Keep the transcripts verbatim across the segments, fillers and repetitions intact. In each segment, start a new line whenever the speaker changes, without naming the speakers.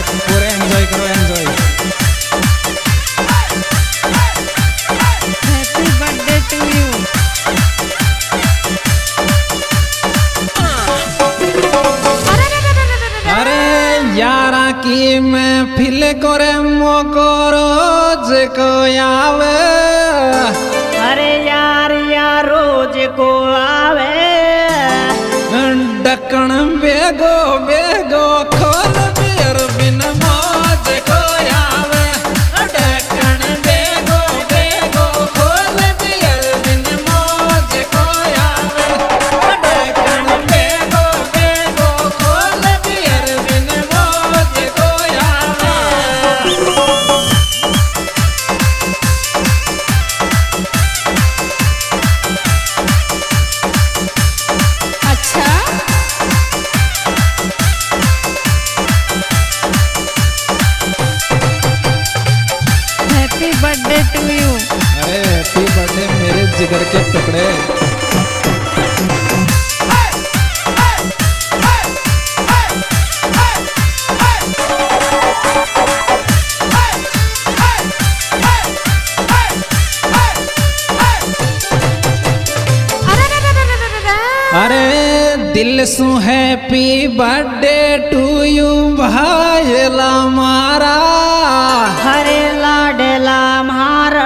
पूरे एंजॉय करो enjoy.
Happy birthday to you.
अरे यारा की महफिल करे मोको रोज को आवे।
अरे यार यार रोज को आवे।
ढक्कन बेगो बेगो खोल बियर बिन मौज को आवे। ढक्कन बेगो बेगो खोल बियर बिन मौज को आवे। ढक्कन बेगो बेगो खोल बियर बिन मौज को आवे।
अच्छा हैप्पी बर्थडे टू यू।
अरे हैप्पी बर्थडे मेरे जिगर के टुकड़े। अरे दिल सु हैप्पी बर्थडे टू यू भाईला मारा।
हरे लाडला मारा।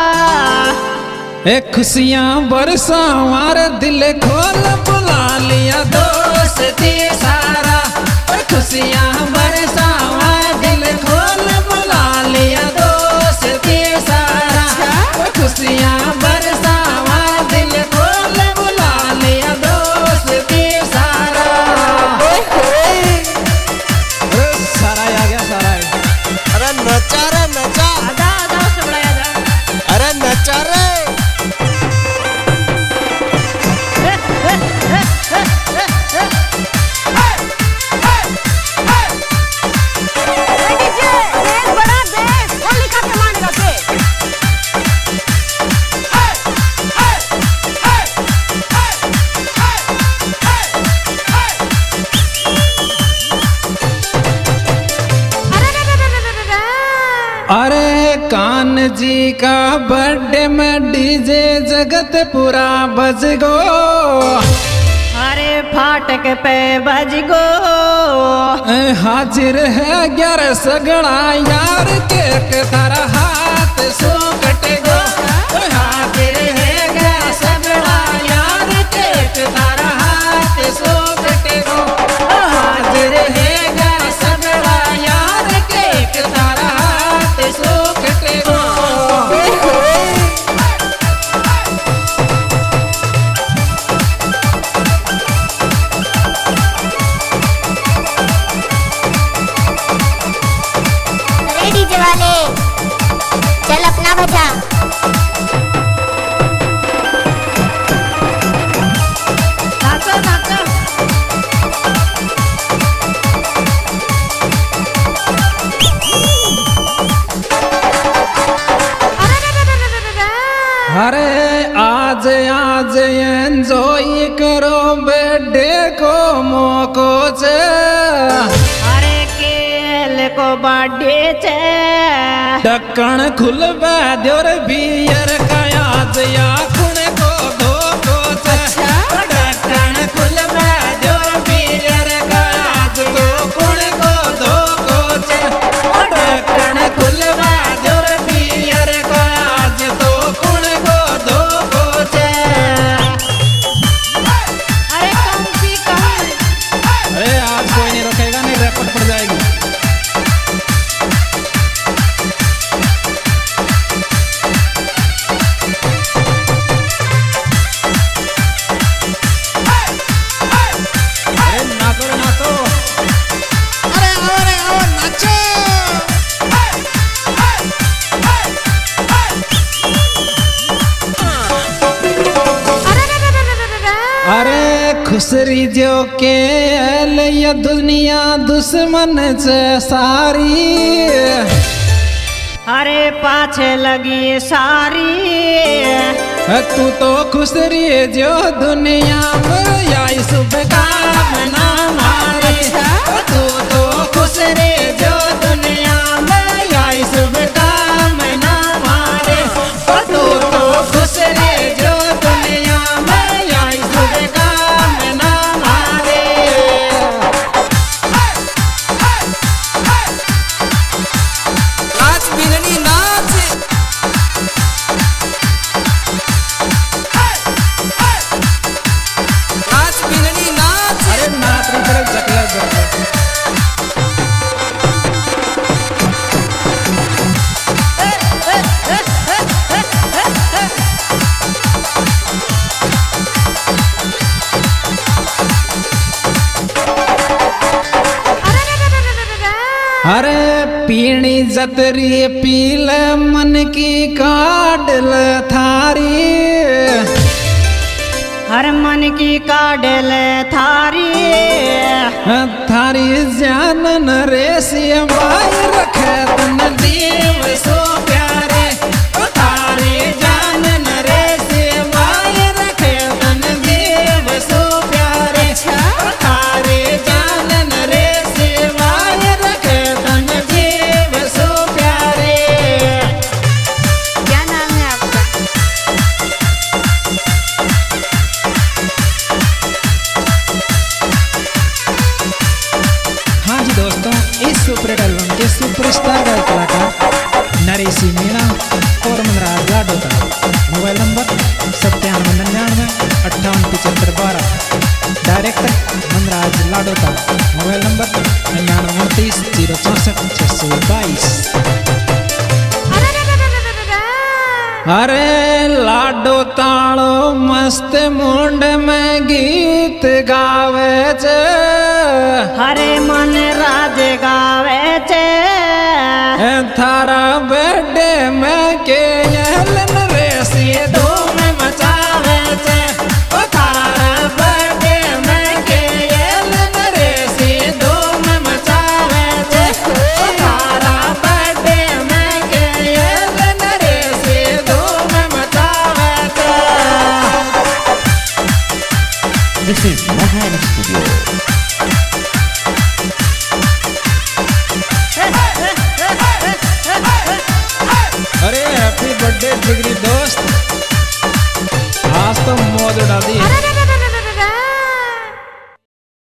ए खुशियां बरसा हमारे दिल खोल बुला लिया दोस्ती सारा। और खुशियां बरसा हमारे दिल खोल बुला लिया दोस्ती सारा। और खुशियां बरसा हमारे दिल खोल बुला लिया दोस्ती सारा। सारा आ गया सारा।
अरे नचा रे नचा।
आजा आजा उससे बड़ा आजा।
अरे नचा रे।
अरे कान जी का बर्थडे में डीजे जगत पूरा बज गो।
अरे फाटक पे बज गो।
हाजिर है ग्यारह सगड़ा यार केक तारा हाथ सो कटे गो। हाजिर है ग्यारह सगड़ा यार केक तारा हाथ सो कटे गो। हाजिर है ग्यारह सगड़ा यार केक तारा हाथ सो कटे गो।
डीजे वाले चल अपना बजा।
नाचो नाचो।
अरे आज आज एंजॉय करो बर्थडे को मौको से।
अरे केल को बर्थडे छे।
ढक्कन खुल बैद्योर बियर का आज या खुण को धो को से। ढक्कन खुल बैद्योर बियर का आज तो खुण को धो को से। ढक्कन खुल बैद्योर बियर का आज तो खुण को धो को से।
अरे कौन सी कौन।
अरे आज कोई नहीं रोकेगा, नहीं रेपट पड़ जाएगी। खुसरी जो के लिया दुनिया दुश्मन से सारी।
अरे पाछे लगी सारी।
तू तो खुसरी जो दुनिया में आई शुभकामना मारी। तू तो खुसरी जो दुनिया में आई शुभ कामना मारे तू तो खुश रे जो दुनिया में आई शुभ कामना मारे।
नाच बिननी नाच नाच बिननी नाच।
अरे नाच री तरफ जकला जकला अरे पीणी जतरी पील मन की काडल थारी
हर मन की काडल थारी
थारी जान नरेसी माई रखे तन देव सो प्यारे थारी जान नरेसी माई रखे तन देव सो प्यारे थारी जान नरेसी माई रखे तन देव सो प्यारे।
क्या नाम है आपका?
हाँ जी दोस्तों, इस सुपर एल्बम के सुपरस्टार गायक कलाकार नरेशी मीणा और मनराज लाडोता। मोबाइल नंबर सत्तानवे निन्यानवे अट्ठावन पिछहत्तर बारह। Director Manraj Ladota. Mobile number निन्यानवे उनतीस जीरो चौंसठ छः सौ बाईस। अरे लाडो तालो मस्त मुंड में गीत गावे छे
हरे मन राज गावे छे
थारा बर्थडे में के यलन रेसी धूम मचावे छे ओ थारा बर्थडे में के यलन रेसी धूम मचावे छे ओ थारा बर्थडे में के यलन रेसी धूम मचावे छे।
This is Mahan Studio.
अरे हैप्पी बर्थडे जिगरी दोस्त, आज तो मौज उड़ा दी।